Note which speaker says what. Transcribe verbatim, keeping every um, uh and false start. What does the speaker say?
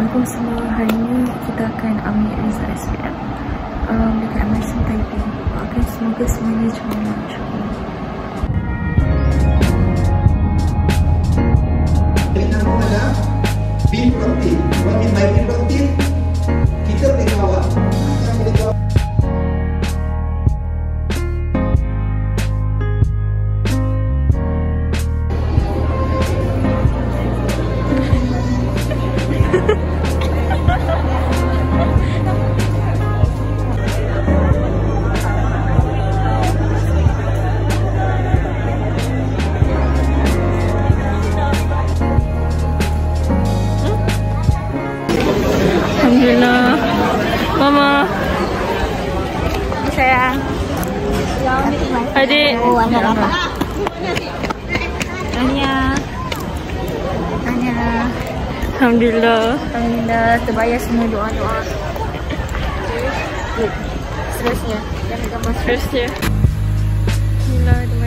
Speaker 1: Assalamualaikum semua. Hari ini kita akan ambil result S P M um, dekat M I C Taipei. Okay, semoga semuanya cemerlang insyaAllah.
Speaker 2: Dengan mana bin protein, what mean by bin protein? Kita boleh kawal, kita boleh kawal.
Speaker 1: Alhamdulillah. Mama. Sayang. Adik. Tanya. Tanya. Alhamdulillah. Alhamdulillah terbayar semua doa-doa. Seterusnya. Jangan gambar seterusnya. Bismillahirrahmanirrahim.